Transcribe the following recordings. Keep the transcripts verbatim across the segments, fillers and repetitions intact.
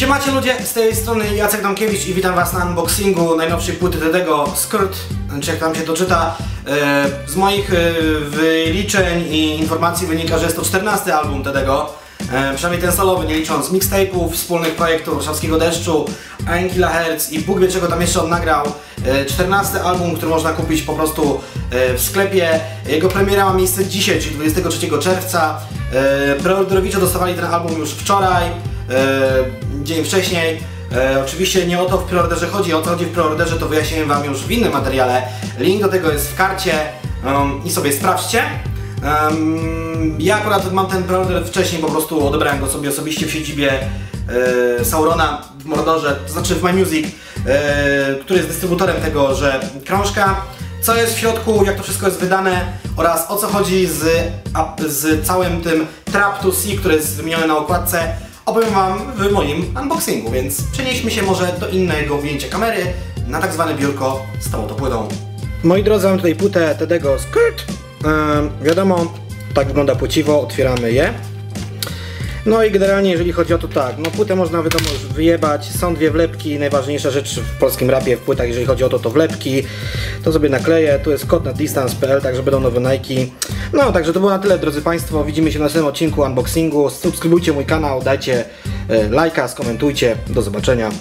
Siemacie ludzie, z tej strony Jacek Domkiewicz i witam was na unboxingu najnowszej płyty Tedego Skirt, czy jak tam się to czyta. Z moich wyliczeń i informacji wynika, że jest to czternasty album Tedego, przynajmniej ten solowy, nie licząc mixtape'ów, wspólnych projektów Warszawskiego Deszczu, ein Kilohertz i Bóg wie czego tam jeszcze on nagrał. czternasty album, który można kupić po prostu w sklepie. Jego premiera ma miejsce dzisiaj, czyli dwudziestego trzeciego czerwca. Preorderowicze dostawali ten album już wczoraj, dzień wcześniej. E, oczywiście nie o to w preorderze chodzi, o co chodzi w preorderze to wyjaśniłem wam już w innym materiale. Link do tego jest w karcie um, i sobie sprawdźcie. Um, ja akurat mam ten preorder wcześniej, po prostu odebrałem go sobie osobiście w siedzibie e, Saurona w Mordorze, to znaczy w MyMusic, e, który jest dystrybutorem tego, że krążka. Co jest w środku, jak to wszystko jest wydane oraz o co chodzi z, z całym tym Trap to See, który jest wymieniony na okładce, opowiem wam w moim unboxingu, więc przenieśmy się może do innego ujęcia kamery na tak zwane biurko z tą oto płytą. Moi drodzy, mam tutaj płytę Tedego Skirt. Yy, wiadomo, tak wygląda płciwo, otwieramy je. No i generalnie jeżeli chodzi o to tak, no płytę można wiadomo już wyjebać, są dwie wlepki, najważniejsza rzecz w polskim rapie, w płytach jeżeli chodzi o to, to wlepki. To sobie nakleję, tu jest kod na distance kropka p l, także będą nowe Nike. No także to było na tyle, drodzy Państwo, widzimy się w następnym odcinku unboxingu, subskrybujcie mój kanał, dajcie e, lajka, skomentujcie, do zobaczenia.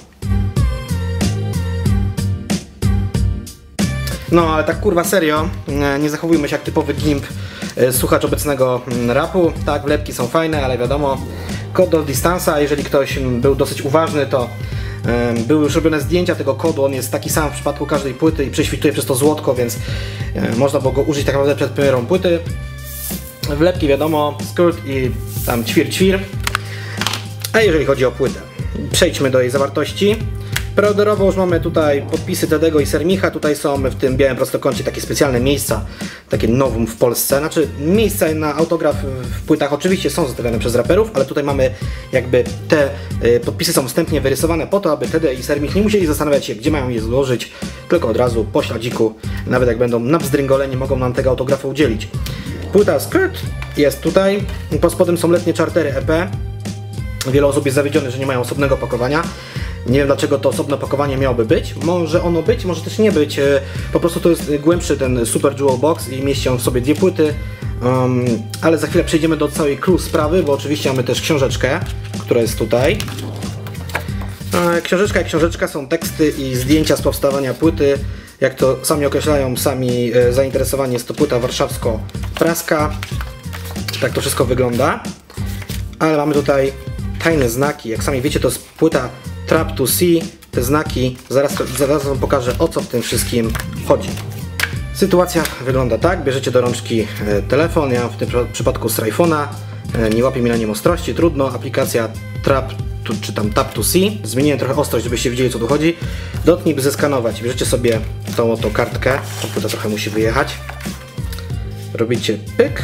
No ale tak kurwa serio, nie zachowujmy się jak typowy gimp, słuchacz obecnego rapu. Tak, wlepki są fajne, ale wiadomo, kod do distansa, jeżeli ktoś był dosyć uważny, to um, były już robione zdjęcia tego kodu, on jest taki sam w przypadku każdej płyty i prześwituje przez to złotko, więc um, można było go użyć tak naprawdę przed premierą płyty. Wlepki wiadomo, skirt i tam ćwir ćwir. A jeżeli chodzi o płytę, przejdźmy do jej zawartości. Preorderowo już mamy tutaj podpisy Tedego i Sermicha, tutaj są w tym białym prostokącie takie specjalne miejsca, takie novum w Polsce, znaczy miejsca na autograf w płytach oczywiście są zostawiane przez raperów, ale tutaj mamy jakby te y, podpisy są wstępnie wyrysowane po to, aby Tede i Sermich nie musieli zastanawiać się, gdzie mają je złożyć, tylko od razu po śladziku, nawet jak będą na bzdryngolenie, mogą nam tego autografu udzielić. Płyta Skirt jest tutaj, pod spodem są letnie czartery E P, wiele osób jest zawiedzione, że nie mają osobnego pakowania. Nie wiem dlaczego to osobne pakowanie miałoby być, może ono być, może też nie być, po prostu to jest głębszy ten Super Jewel Box i mieści on w sobie dwie płyty, um, ale za chwilę przejdziemy do całej clue sprawy, bo oczywiście mamy też książeczkę, która jest tutaj. Książeczka jak książeczka są teksty i zdjęcia z powstawania płyty, jak to sami określają, sami zainteresowani, jest to płyta warszawsko-praska, tak to wszystko wygląda, ale mamy tutaj tajne znaki, jak sami wiecie to jest płyta Trap to See, te znaki, zaraz, zaraz wam pokażę o co w tym wszystkim chodzi. Sytuacja wygląda tak, bierzecie do rączki e, telefon, ja w tym przypadku z iPhone'a, e, nie łapie mi na nim ostrości, trudno, aplikacja Trap to, czy tam Tap to See, zmieniłem trochę ostrość, żebyście widzieli co tu chodzi. Dotknij by zeskanować, bierzecie sobie tą oto kartkę, ta płyta trochę musi wyjechać, robicie pyk,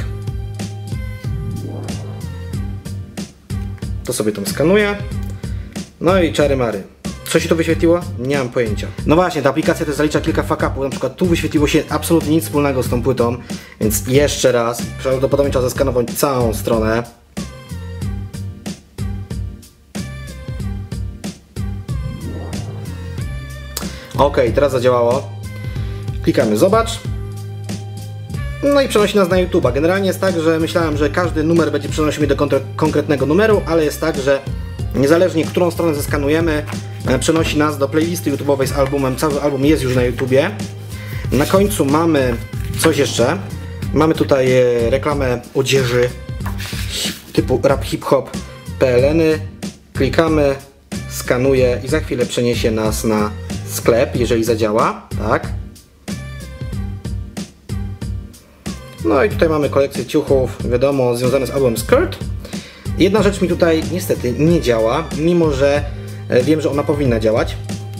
to sobie tą skanuję. No i czary mary. Co się tu wyświetliło? Nie mam pojęcia. No właśnie, ta aplikacja też zalicza kilka fuck-upów. Na przykład tu wyświetliło się absolutnie nic wspólnego z tą płytą. Więc jeszcze raz, prawdopodobnie trzeba zeskanować całą stronę. Ok, teraz zadziałało. Klikamy zobacz. No i przenosi nas na YouTube'a. Generalnie jest tak, że myślałem, że każdy numer będzie przenosił mnie do konkretnego numeru, ale jest tak, że niezależnie którą stronę zeskanujemy, przenosi nas do playlisty YouTube'owej z albumem. Cały album jest już na YouTubie. Na końcu mamy coś jeszcze. Mamy tutaj reklamę odzieży typu rap hip-hop P L N-y. Klikamy, skanuje i za chwilę przeniesie nas na sklep, jeżeli zadziała. Tak. No i tutaj mamy kolekcję ciuchów, wiadomo, związane z albumem Skirt. Jedna rzecz mi tutaj niestety nie działa, mimo że wiem, że ona powinna działać.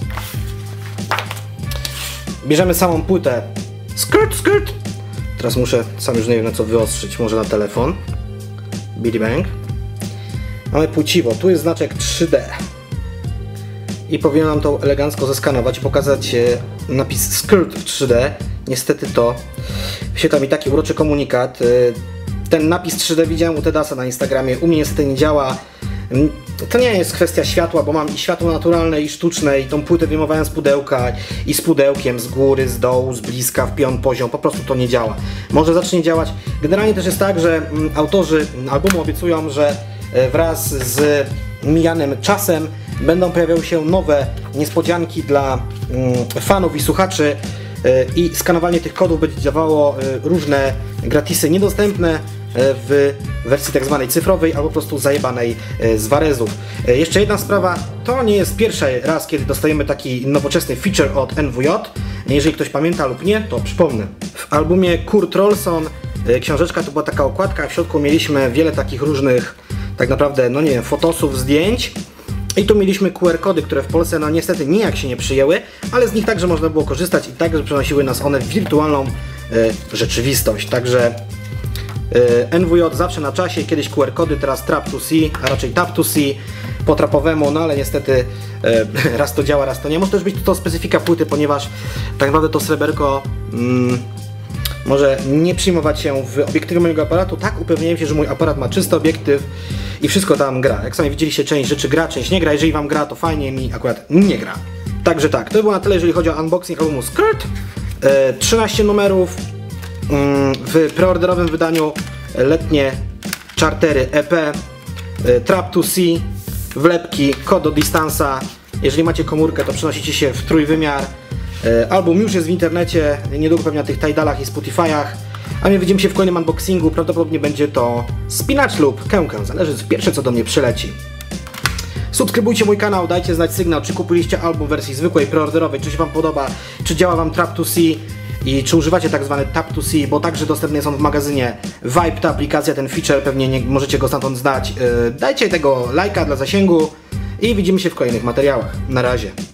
Bierzemy samą płytę Skirt, Skirt. Teraz muszę, sam już nie wiem na co wyostrzyć, może na telefon. Billy Bang. Mamy płciwo, tu jest znaczek trzy D. I powinno nam to elegancko zeskanować i pokazać napis Skirt w trzy D. Niestety to wyświetla mi taki uroczy komunikat. Ten napis trzy D widziałem u Tedasa na Instagramie, u mnie niestety nie działa. to nie jest kwestia światła, bo mam i światło naturalne, i sztuczne, i tą płytę wyjmowałem z pudełka, i z pudełkiem, z góry, z dołu, z bliska, w pion, poziom, po prostu to nie działa. Może zacznie działać. Generalnie też jest tak, że mm, autorzy albumu obiecują, że e, wraz z mijanym czasem będą pojawiały się nowe niespodzianki dla mm, fanów i słuchaczy e, i skanowanie tych kodów będzie dawało e, różne gratisy niedostępne w wersji tak zwanej cyfrowej albo po prostu zajebanej z warezów. Jeszcze jedna sprawa, to nie jest pierwszy raz, kiedy dostajemy taki nowoczesny feature od N W J. Jeżeli ktoś pamięta lub nie, to przypomnę. W albumie Kurt Rolson książeczka to była taka okładka, a w środku mieliśmy wiele takich różnych, tak naprawdę, no nie wiem, fotosów, zdjęć. I tu mieliśmy Q R kody, które w Polsce no niestety nijak się nie przyjęły, ale z nich także można było korzystać i także przenosiły nas one w wirtualną e, rzeczywistość. Także N W J zawsze na czasie, kiedyś Q R kody, teraz Trap to See, a raczej Tap to See po trapowemu, no ale niestety e, raz to działa, raz to nie. Może też być to specyfika płyty, ponieważ tak naprawdę to sreberko mm, może nie przyjmować się w obiektywie mojego aparatu. Tak, upewniłem się, że mój aparat ma czysty obiektyw i wszystko tam gra. Jak sami widzieliście, część rzeczy gra, część nie gra. Jeżeli wam gra, to fajnie, mi akurat nie gra. Także tak, to było na tyle, jeżeli chodzi o unboxing albumu Skirt. E, trzynaście numerów. W preorderowym wydaniu letnie Chartery E P, Trap to See, wlepki, kod do Distansa. Jeżeli macie komórkę, to przenosicie się w trójwymiar. Album już jest w internecie, niedługo pewnie na tych Tidalach i Spotify'ach. A my widzimy się w kolejnym unboxingu, prawdopodobnie będzie to spinacz lub kękę, zależy z pierwsze co do mnie przyleci. Subskrybujcie mój kanał, dajcie znać sygnał, czy kupiliście album w wersji zwykłej, preorderowej, czy się wam podoba, czy działa wam Trap to See i czy używacie tak zwany Tap to See, bo także dostępny jest on w magazynie Vibe, ta aplikacja, ten feature, pewnie nie możecie go stamtąd znać. Yy, dajcie tego lajka dla zasięgu i widzimy się w kolejnych materiałach. Na razie.